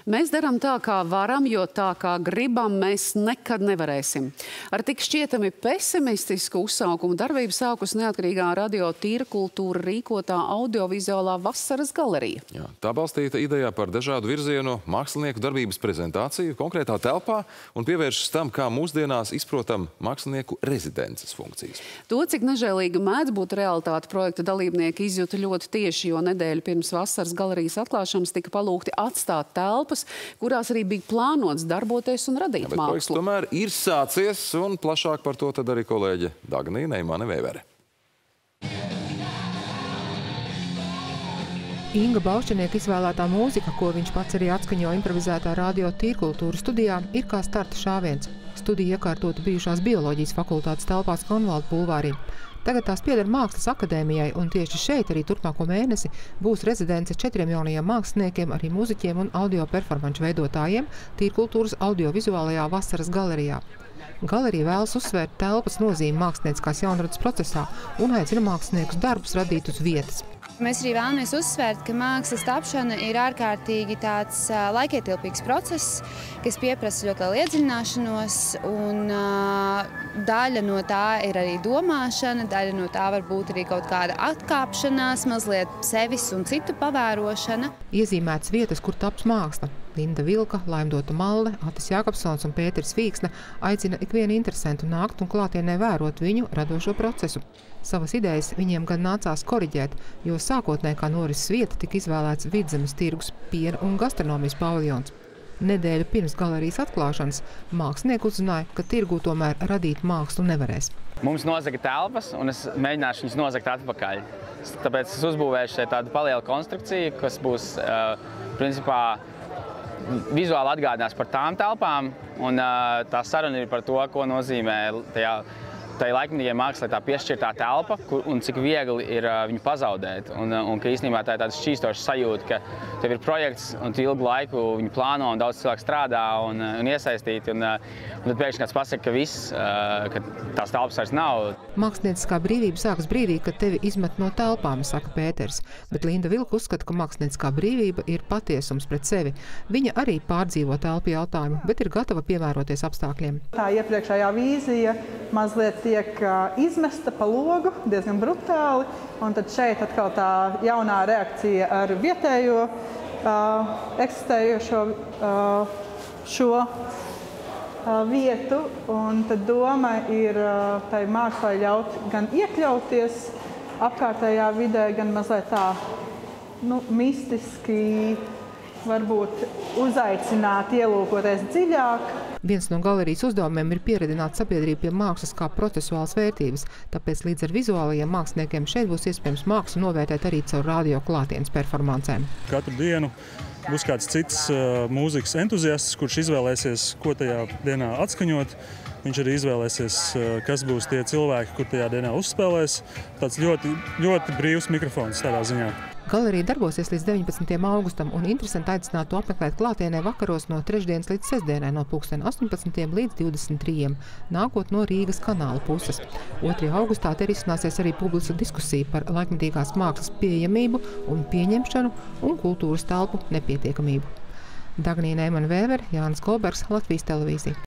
Mēs darām tā, kā varam, jo tā, kā gribam, mēs nekad nevarēsim. Ar tik šķietami pesimistisku uzsaukumu darbību sākus neatkarīgā radio tīra kultūra rīkotā audiovizuālā vasaras galerija. Jā, tā balstīta idejā par dažādu virzienu mākslinieku darbības prezentāciju konkrētā telpā un pievēršas tam, kā mūsdienās izprotam mākslinieku rezidences funkcijas. To, cik nežēlīga mēdz būt realitāte, projekta dalībnieki izjuta ļoti tieši, jo nedēļu pirms vasaras galerijas atklāšanas tika palūgti atstāt telpas, kurās arī bija plānots darboties un radīt mākslu. Bet projekts tomēr ir sācies, un plašāk par to tad arī kolēģe Dagnija Neimane-Vēvere. Inga Baušķinieka izvēlētā mūzika, ko viņš pats arī atskaņo improvizētā radio tīrkultūras studijā, ir kā starta šāviens. Studija iekārtota bijušās bioloģijas fakultātes telpās Konvalda bulvārī. Tagad tās pieder Mākslas akadēmijai, un tieši šeit arī turpmāko mēnesi būs rezidence 4 jaunajiem māksliniekiem, arī muziķiem un audio performanču veidotājiem tīrkultūras audiovizuālajā vasaras galerijā. Galerija vēlas uzsvērt telpas nozīmi mākslinieckās jaunradas procesā un aicina māksliniekus darbus radīt uz vietas. Mēs arī vēlamies uzsvērt, ka mākslas tapšana ir ārkārtīgi tāds laikietilpīgs process, kas pieprasa ļoti lielu iedziļināšanos, un daļa no tā ir arī domāšana, daļa no tā var būt arī kaut kāda atkāpšanās, mazliet sevis un citu pavērošana. Iezīmētas vietas, kur taps māksla. Linda Vilka, Laimdota Malle, Atis Jākapsons un Pēteris Vīksne aicina ikvienu interesantu nākt un klātienē vērot viņu radošo procesu. Savas idejas viņiem gan nācās koriģēt, jo sākotnēji kā norises vieta tika izvēlēts Vidzemes tirgus, piena un gastronomijas paviljons. Nedēļu pirms galerijas atklāšanas mākslinieki uzzināja, ka tirgū tomēr radīt mākslu nevarēs. Mums nozaga telpas, un es mēģināšu viņus nozagt atpakaļ. Tāpēc es uzbūvēšu šeit tādu palielu konstrukciju, kas būs principā vizuāli atgādinās par tām telpām, un tā saruna ir par to, ko nozīmē tai laikmetīgajai mākslai tā piešķirtā telpa, un cik viegli ir viņu pazaudēt. Un ka īstenībā tā ir tāda šķīstoša sajūta, ka tev ir projekts, un tu ilgu laiku viņu plāno, un daudz cilvēku strādā un iesaistīti, un tad pēkšņi kāds pasaka, ka viss, ka tās telpas vairs nav. Mākslinieckā brīvība sākas brīdī, kad tevi izmet no telpām, saka Pēters, bet Linda Vilka uzskata, ka mākslinieckā brīvība ir patiesums pret sevi. Viņa arī pārdzīvo telpu jautājumu, bet ir gatava piemēroties apstākļiem. Tā iepriekšējā vīzija mazliet tiek izmesta pa logu, diezgan brutāli, un tad šeit atkal tā jaunā reakcija ar vietējo eksistējošo šo vietu, un tad doma ir tai mākslai ļaut gan iekļauties apkārtējā vidē, gan mazliet tā mistiski varbūt uzaicināt, ielūkoties dziļāk. Viens no galerijas uzdevumiem ir pieredināt sabiedrību pie mākslas kā procesuālas vērtības, tāpēc līdz ar vizuālajiem māksliniekiem šeit būs iespējams mākslu novērtēt arī caur radio klātienes performancēm. Katru dienu būs kāds cits mūzikas entuziasts, kurš izvēlēsies, ko tajā dienā atskaņot. Viņš arī izvēlēsies, kas būs tie cilvēki, kur tajā dienā uzspēlēs. Tāds ļoti, ļoti brīvs mikrofons tādā ziņā. Galerija darbosies līdz 19. augustam, un interesanti aicināt to apmeklēt klātienē vakaros no trešdienas līdz sestdienai no 18. līdz 23. nākot no Rīgas kanāla puses. 2. augustā te risināsies arī publiska diskusija par laikmetīgās mākslas pieejamību un pieņemšanu un kultūras telpu nepietiekamību. Dagnija Neimane-Vēvere, Jānis Kolbergs, Latvijas televīzija.